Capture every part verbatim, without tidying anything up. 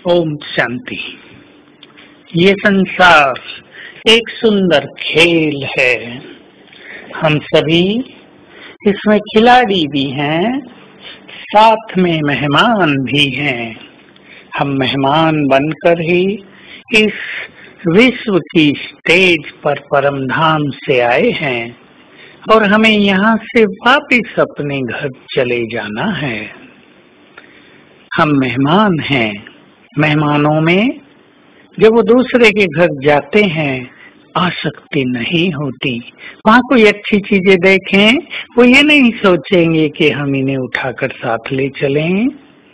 ओम शांति। ये संसार एक सुंदर खेल है। हम सभी इसमें खिलाड़ी भी हैं, साथ में मेहमान भी हैं। हम मेहमान बनकर ही इस विश्व की स्टेज पर परम धाम से आए हैं और हमें यहाँ से वापिस अपने घर चले जाना है। हम मेहमान हैं। मेहमानों में जब वो दूसरे के घर जाते हैं आसक्ति नहीं होती। वहाँ कोई अच्छी चीजें देखें, वो ये नहीं सोचेंगे कि हम इन्हें उठाकर साथ ले चलें।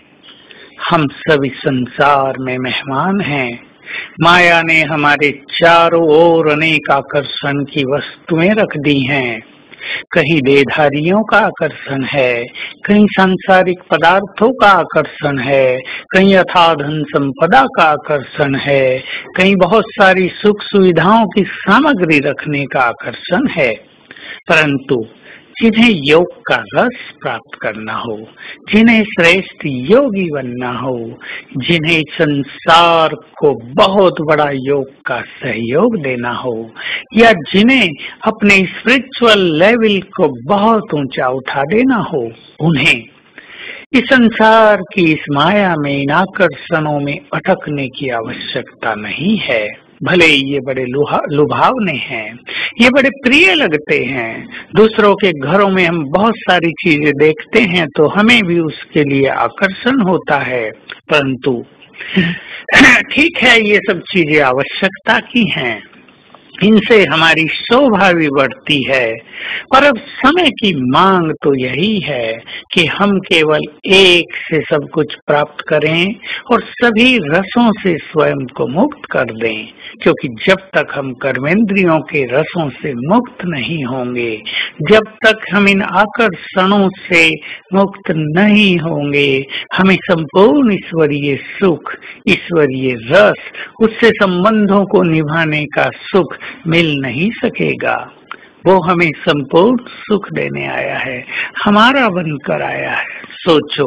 हम सभी संसार में मेहमान हैं। माया ने हमारे चारों ओर अनेक आकर्षण की वस्तुएं रख दी हैं। कहीं देहधारियों का आकर्षण है, कहीं सांसारिक पदार्थों का आकर्षण है, कहीं अथाह धन संपदा का आकर्षण है, कहीं बहुत सारी सुख सुविधाओं की सामग्री रखने का आकर्षण है। परंतु जिन्हें योग का रस प्राप्त करना हो, जिन्हें श्रेष्ठ योगी बनना हो, जिन्हें संसार को बहुत बड़ा योग का सहयोग देना हो, या जिन्हें अपने स्पिरिचुअल लेवल को बहुत ऊंचा उठा देना हो, उन्हें इस संसार की इस माया में, इन आकर्षणों में अटकने की आवश्यकता नहीं है। भले ये बड़े लुभावने हैं, ये बड़े प्रिय लगते हैं। दूसरों के घरों में हम बहुत सारी चीजें देखते हैं तो हमें भी उसके लिए आकर्षण होता है। परंतु ठीक है, ये सब चीजें आवश्यकता की हैं, इनसे हमारी शोभा भी बढ़ती है। पर अब समय की मांग तो यही है कि हम केवल एक से सब कुछ प्राप्त करें और सभी रसों से स्वयं को मुक्त कर दें, क्योंकि जब तक हम कर्मेंद्रियों के रसों से मुक्त नहीं होंगे, जब तक हम इन आकर्षणों से मुक्त नहीं होंगे, हमें संपूर्ण ईश्वरीय सुख, ईश्वरीय रस, उससे संबंधों को निभाने का सुख मिल नहीं सकेगा। वो हमें संपूर्ण सुख देने आया है, हमारा बनकर आया है। सोचो,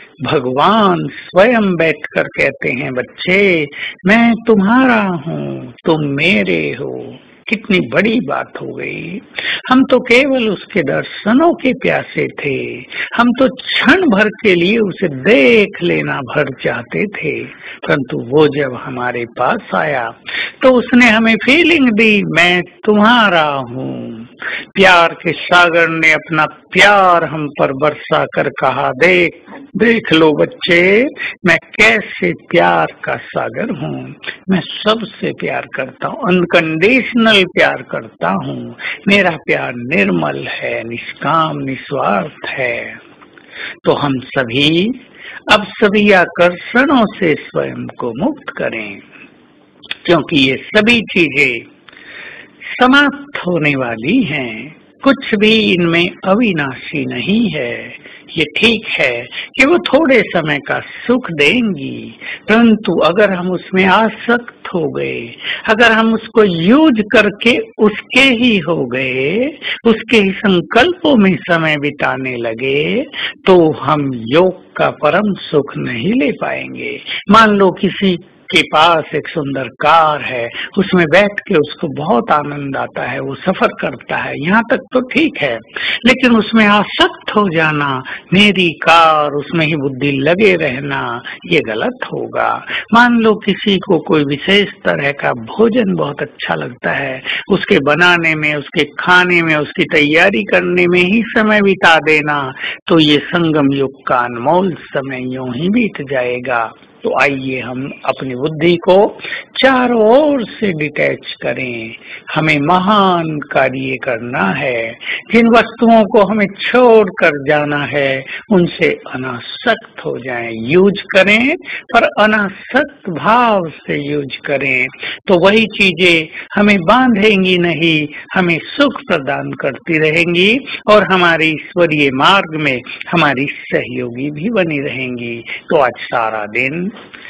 भगवान स्वयं बैठकर कहते हैं, बच्चे मैं तुम्हारा हूँ, तुम मेरे हो। कितनी बड़ी बात हो गई। हम तो केवल उसके दर्शनों के प्यासे थे। हम तो क्षण भर के लिए उसे देख लेना भर चाहते थे। परंतु वो जब हमारे पास आया तो उसने हमें फीलिंग दी, मैं तुम्हारा हूँ। प्यार के सागर ने अपना प्यार हम पर बरसा कर कहा, देख देख लो बच्चे, मैं कैसे प्यार का सागर हूँ। मैं सबसे प्यार करता हूँ, अनकंडीशनल प्यार करता हूँ। मेरा प्यार निर्मल है, निष्काम, निस्वार्थ है। तो हम सभी अब सभी आकर्षणों से स्वयं को मुक्त करें, क्योंकि ये सभी चीजें समाप्त होने वाली हैं। कुछ भी इनमें अविनाशी नहीं है। ये ठीक है कि वो थोड़े समय का सुख देंगी, परंतु अगर हम उसमें आसक्त हो गए, अगर हम उसको यूज करके उसके ही हो गए, उसके ही संकल्पों में समय बिताने लगे, तो हम योग का परम सुख नहीं ले पाएंगे। मान लो किसी के पास एक सुंदर कार है, उसमें बैठ के उसको बहुत आनंद आता है, वो सफर करता है, यहाँ तक तो ठीक है। लेकिन उसमें आसक्त हो जाना, मेरी कार, उसमें ही बुद्धि लगे रहना, ये गलत होगा। मान लो किसी को कोई विशेष तरह का भोजन बहुत अच्छा लगता है, उसके बनाने में, उसके खाने में, उसकी तैयारी करने में ही समय बिता देना, तो ये संगम युग का अनमोल समय यूं ही बीत जाएगा। तो आइए हम अपनी बुद्धि को चारों ओर से डिटैच करें। हमें महान कार्य करना है। जिन वस्तुओं को हमें छोड़ कर जाना है, उनसे अनासक्त हो जाएं। यूज करें पर अनासक्त भाव से यूज करें, तो वही चीजें हमें बांधेंगी नहीं, हमें सुख प्रदान करती रहेंगी और हमारे ईश्वरीय मार्ग में हमारी सहयोगी भी बनी रहेंगी। तो आज सारा दिन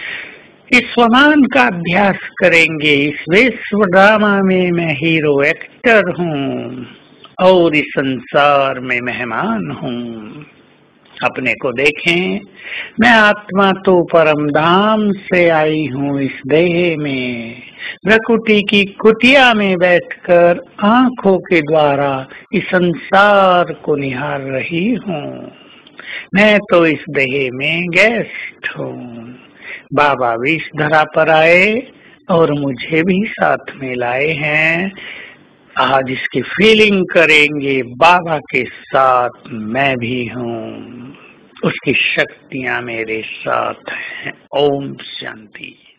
इस स्वमान का अभ्यास करेंगे। इस विश्व ड्रामा में मैं हीरो एक्टर हूँ और इस संसार में मेहमान हूँ। अपने को देखें, मैं आत्मा तो परम धाम से आई हूँ इस देह में, प्रकृति की कुटिया में बैठकर आंखों के द्वारा इस संसार को निहार रही हूँ। मैं तो इस देह में गेस्ट हूँ। बाबा भी इस धरा पर आए और मुझे भी साथ में लाए हैं। आज इसकी फीलिंग करेंगे, बाबा के साथ मैं भी हूँ, उसकी शक्तियाँ मेरे साथ हैं। ओम शांति।